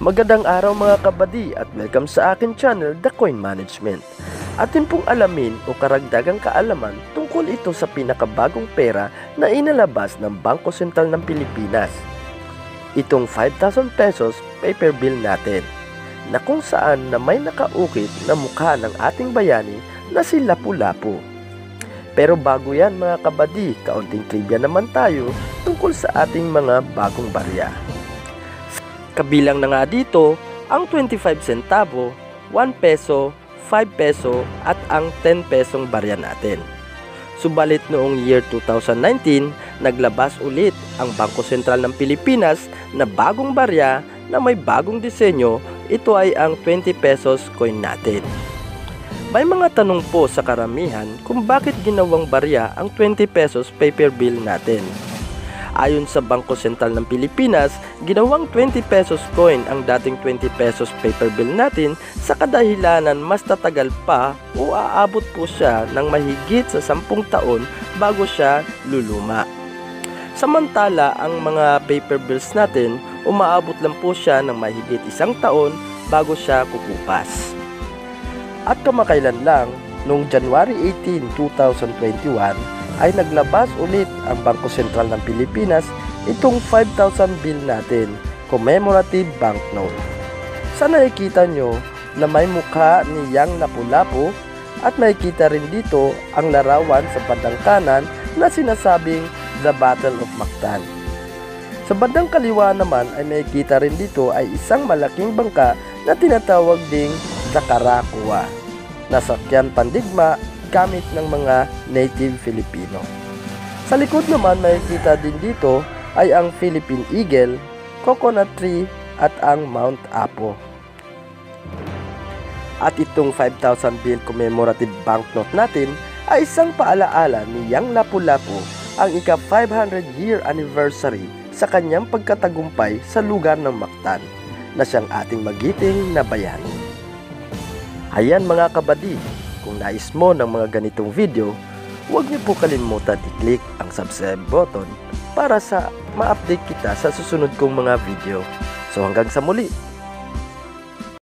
Magandang araw mga kabady at welcome sa akin channel, The Coin Management. Atin pong alamin o karagdagang kaalaman tungkol ito sa pinakabagong pera na inalabas ng Bangko Sentral ng Pilipinas. Itong 5,000 pesos paper bill natin, na kung saan na may nakaukit na mukha ng ating bayani na si Lapu-Lapu. Pero bago yan mga kabady, kaunting trivia naman tayo tungkol sa ating mga bagong barya. Kabilang na nga dito ang 25 centavo, 1 peso, 5 peso at ang 10 pesong barya natin. Subalit noong year 2019, naglabas ulit ang Bangko Sentral ng Pilipinas na bagong barya na may bagong disenyo. Ito ay ang 20 pesos coin natin. May mga tanong po sa karamihan kung bakit ginawang barya ang 20 pesos paper bill natin. Ayon sa Bangko Sentral ng Pilipinas, ginawang 20 pesos coin ang dating 20 pesos paper bill natin sa kadahilanan mas tatagal pa o aabot po siya ng mahigit sa 10 taon bago siya luluma. Samantala, ang mga paper bills natin, umaabot lang po siya ng mahigit 1 taon bago siya kukupas. At kamakailan lang, noong January 18, 2021, ay naglabas ulit ang Bangko Sentral ng Pilipinas itong 5,000 bill natin, commemorative banknote. Sa nakikita nyo na may mukha ni Yang Lapu-Lapu at makikita rin dito ang larawan sa bandang kanan na sinasabing The Battle of Mactan. Sa bandang kaliwa naman ay makikita rin dito ay isang malaking bangka na tinatawag ding Zacarakua, na sakyan pandigma gamit ng mga native Filipino. Sa likod naman makikita din dito ay ang Philippine Eagle, Coconut Tree at ang Mount Apo. At itong 5,000 bill commemorative banknote natin ay isang paalaala ni Yang Lapu-Lapu ang ika-500 year anniversary sa kanyang pagkatagumpay sa lugar ng Mactan na siyang ating magiting na bayani. Ayan mga kabady, kung nais mo ng mga ganitong video, huwag niyo po kalimutan i-click ang subscribe button para sa ma-update kita sa susunod kong mga video. So hanggang sa muli!